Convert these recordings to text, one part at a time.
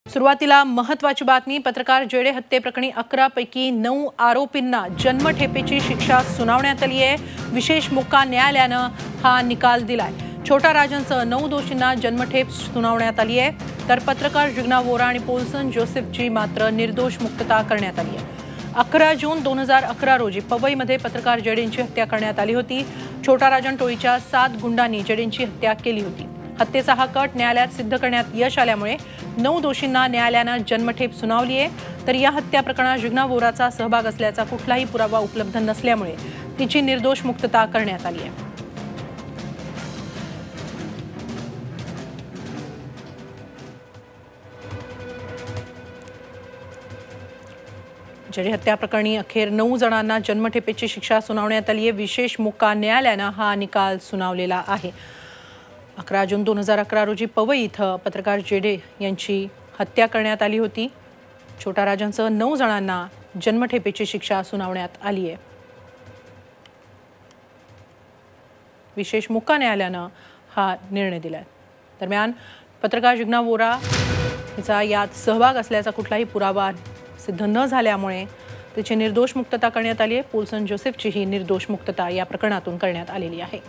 सुरुवातीला महत्त्वाची बातमी। पत्रकार जेडे हत्येप्रकरणी 11 पैकी 9 आरोपींना जन्मठेपेची शिक्षा सुनावण्यात आली आहे। विशेष मोक्का न्यायालयानं हा निकाल दिलाय। छोटा राजनसह 9 दोषींना जन्मठेप सुनावण्यात आली आहे, तर पत्रकार जिग्ना वोरा आणि पोल्सन जोसेफची मात्र निर्दोष मुक्तता करण्यात आली आहे। 11 जून 2011 रोजी पवईमध्ये पत्रकार जेडेंची हत्या करण्यात आली होती। छोटा राजन टोळीच्या 7 गुंडांनी जेडेंची हत्या केली होती। हत्येचा हा कट न्यायालयात सिद्ध करण्यात यश आल्यामुळे 9 दोषींना न्यायालयानं जन्मठेप सुनावली आहे, तर या हत्या प्रकरणात जिग्ना वोराचा सहभाग असल्याचा कुठलाही पुरावा उपलब्ध नसल्यामुळे तिची निर्दोष मुक्तता करण्यात आली आहे। जेडे हत्या प्रकरणी अखेर 9 जणांना जन्मठेपेची शिक्षा सुनावण्यात आली आहे। विशेष मोक्का न्यायालयानं हा निकाल सुनावलेला आहे। 11 जून 2011 रोजी पवई इथं पत्रकार जेडे यांची हत्या करण्यात आली होती। छोटा राजनसह 9 जणांना जन्मठेपेची शिक्षा सुनावण्यात आली आहे। विशेष मोक्का न्यायालयानं हा निर्णय दिलाय। दरम्यान पत्रकार जिग्ना वोरा हिचा यात सहभाग असल्याचा कुठलाही पुरावा सिद्ध न झाल्यामुळे तिची निर्दोष मुक्तता करण्यात आली आहे। पोल्सन जोसेफचीही निर्दोष मुक्तता या प्रकरणातून करण्यात आलेली आहे।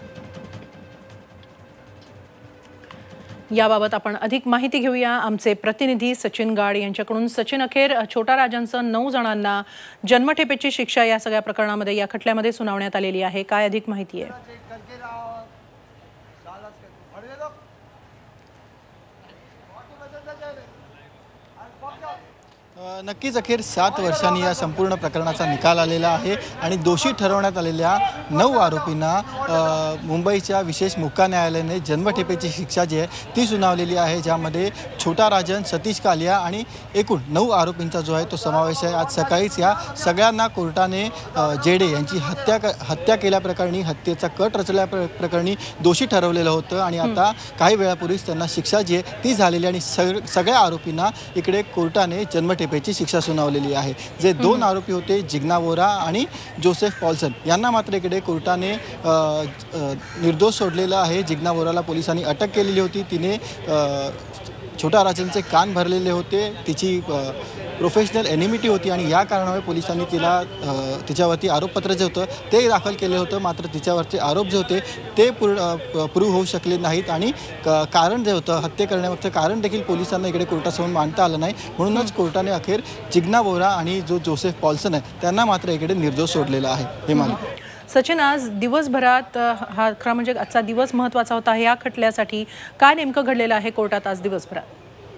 याबाबत आपण अधिक माहिती घेऊया आमचे प्रतिनिधी सचिन गाड यांच्याकडून। सचिन, अखेर छोटा राजनसह 9 जणांना जन्मठेपेची शिक्षा या सगळ्या प्रकरणामध्ये या खटल्यामध्ये सुनावण्यात आलेली आहे, काय अधिक माहिती आहे? नक्कीच अखेर 7 वर्षांनी या संपूर्ण प्रकरणाचा निकाल आलेला आहे आणि दोषी ठरवण्यात आलेल्या 9 आरोपींना मुंबईच्या विशेष मोक्का न्यायालयाने जन्मठेपेची शिक्षा जी आहे ती सुनावलेली आहे, ज्यामध्ये छोटा राजन, सतीश कालिया आणि एकूण 9 आरोपींचा जो आहे तो समावेश आहे। आज सकाळीच या सगळ्यांना कोर्टाने जेडे यांची हत्या केल्याप्रकरणी, हत्येचा कट रचल्या प्रकरणी दोषी ठरवलेलं होतं आणि आता काही वेळापूर्वीच त्यांना शिक्षा जी आहे ती झालेली आणि सगळ्या आरोपींना इकडे कोर्टाने जन्मठेपेची शिक्षा सुनावलेली आहे। जे 2 आरोपी होते जिग्ना वोरा आणि जोसेफ पॉल्सन यांना मात्र इकडे कोर्टाने निर्दोष सोडलेलं आहे। जिग्ना वोराला पोलिसांनी अटक केलेली होती। तिने छोटा राजनचे कान भरलेले होते, तिची प्रोफेशनल एनिमिटी होती आणि या कारणामुळे पोलिसांनी तिच्यावरती आरोपपत्र जे होतं ते दाखल केलं होतं। मात्र तिच्यावरचे आरोप जे होते ते प्रूव्ह होऊ शकले नाहीत आणि कारण जे होतं हत्या करण्यामागचं कारण देखील पोलिसांना इकडे कोर्टासमोर मांडता आलं नाही। म्हणूनच कोर्टाने अखेर जिग्ना वोरा आणि जो जोसेफ पॉल्सन आहे त्यांना मात्र इकडे निर्दोष सोडलेलं आहे। हे मानले सचिन, आज दिवसभरात हा खरा म्हणजे आजचा दिवस महत्त्वाचा होता या खटल्यासाठी। काय नेमकं घडलेलं आहे कोर्टात आज दिवसभरात?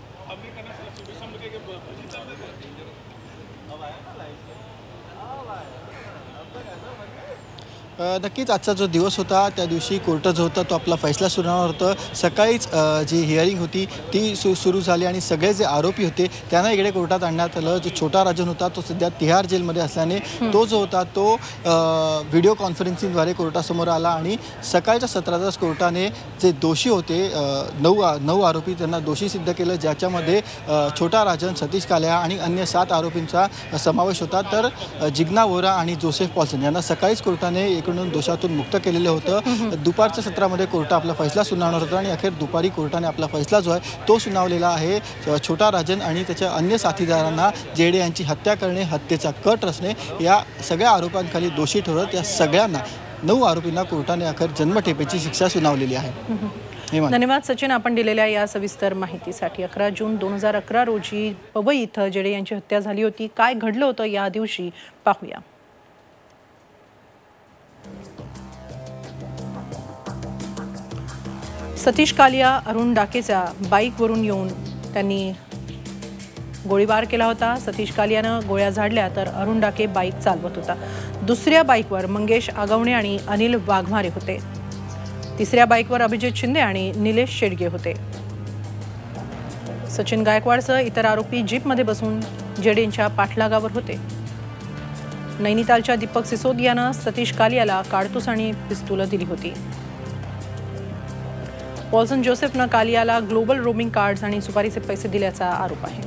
नक्कीच आजचा जो दिवस होता त्या दिवशी कोर्ट जो होता तो आपला फैसला सुनावणार होतं। सकाळीच जी हिअरिंग होती ती सुरू झाली आणि सगळे जे आरोपी होते त्यांना इकडे कोर्टात आणण्यात आलं। जो छोटा राजन होता तो सध्या तिहार जेलमध्ये असल्याने तो जो होता तो व्हिडिओ कॉन्फरन्सिंगद्वारे कोर्टासमोर आला आणि सकाळच्या सत्रातच कोर्टाने जे दोषी होते 9 आरोपी त्यांना दोषी सिद्ध केलं, ज्याच्यामध्ये छोटा राजन, सतीश कालिया आणि अन्य 7 आरोपींचा समावेश होता। तर जिग्ना वोरा आणि जोसेफ पॉल्सन यांना सकाळीच कोर्टाने एकूण दोषातून मुक्त केलेलं होतं। दुपारच्या सत्रामध्ये कोर्ट आपला फैसला सुनावणार होता आणि अखेर दुपारी कोर्टाने आपला फैसला जो आहे तो सुनावलेला आहे। छोटा राजन आणि त्याच्या अन्य साथीदारांना जेडे यांची हत्या करणे, हत्येचा कट रचणे या सगळ्या आरोपांखाली दोषी ठरवत या सगळ्यांना 9 आरोपींना कोर्टाने अखेर जन्मठेपेची शिक्षा सुनावलेली आहे। धन्यवाद सचिन, आपण दिलेल्या या सविस्तर माहितीसाठी। 11 जून 2011 रोजी पवई इथं जेडे यांची हत्या झाली होती। काय घडलं होतं या दिवशी पाहूया। सतीश कालिया अरुण डाकेचा बाईकवरून येऊन त्यांनी गोळीबार केला होता। सतीश कालियानं गोळ्या झाडल्या तर अरुण डाके बाईक चालवत होता। दुसऱ्या बाईकवर मंगेश आगवणे आणि अनिल वाघमारे होते। तिसऱ्या बाईकवर अभिजित शिंदे आणि निलेश शेडगे होते। सचिन गायकवाडसह इतर आरोपी जीपमध्ये बसून जेडेंच्या पाठलागावर होते। नैनितालच्या दीपक सिसोदियानं सतीश कालियाला काडतूस आणि पिस्तूल दिली होती। पॉल्सन जोसेफनं कालियाला ग्लोबल रोमिंग कार्ड्स आणि सुपारीचे पैसे दिल्याचा आरोप आहे।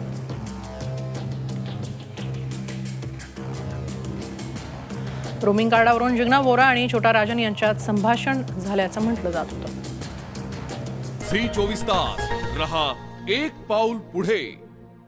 रोमिंग कार्डावरून जिग्ना वोरा आणि छोटा राजन यांच्यात संभाषण झाल्याचं म्हटलं जात होतं। फ्री 24 तास रहा एक पाऊल पुढे।